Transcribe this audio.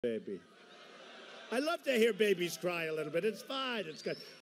baby. I love to hear babies cry a little bit. It's fine. It's good.